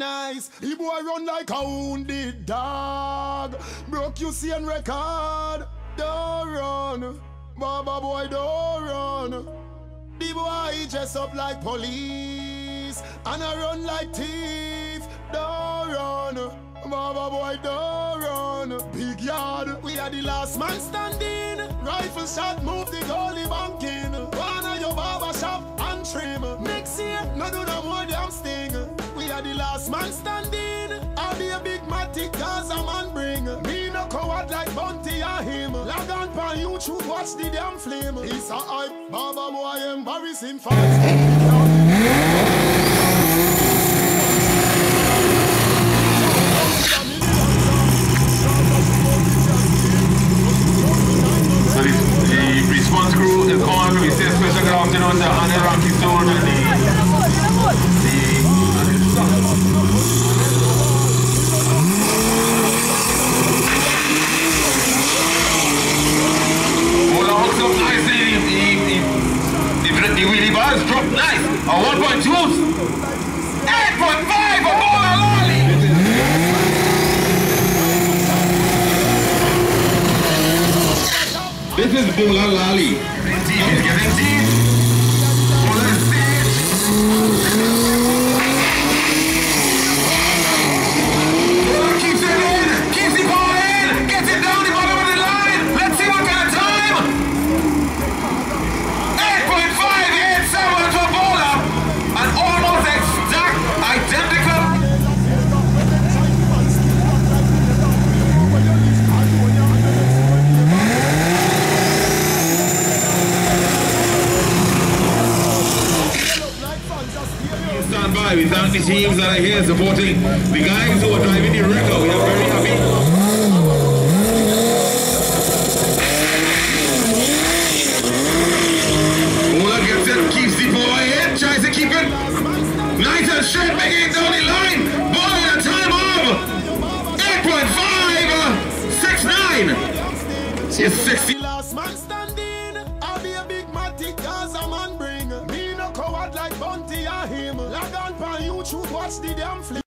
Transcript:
nice. The boy run like a wounded dog. Broke you see and record. Don't run, Baba boy, don't run. The boy dress up like police and I run like thief. Don't run, Baba boy, don't run. Big yard, we are the last man standing. Rifle shot, move the goalie banking. One of your barber shop and trim. Next year, no do no more damn sting. We are the last man standing. I'll be a big matic cause a man bring. Me no coward like Bunty or him. Log on pan YouTube, watch the damn flame. It's a hype, Baba boy embarrassing fans. So the response crew is on. We say special good afternoon to Anna Rocky Stone and Bhola hooks up nicely. The wheelie bars drop nice. A 1.2. 8.5 for Bhola Lolly. This is Bhola Lolly. He's getting deep. Bhola stage. Bhola keeps it in. Keeps the ball in. Gets it down the bottom of the line. Let's see what kind of time. 8.587 for Bhola. An almost exact identical. Stand by. We thank the teams that are here supporting the guys who are driving the record. We are very happy. Bhola gets it, keeps the boy in, tries to keep it nice and straight, making it down the line. Bhola in a time of 8.569. She's 60. Last man standing. I'll be a big matic cause a man bring. Me no coward like Bunty or him. Log on pan YouTube, watch the damn flip.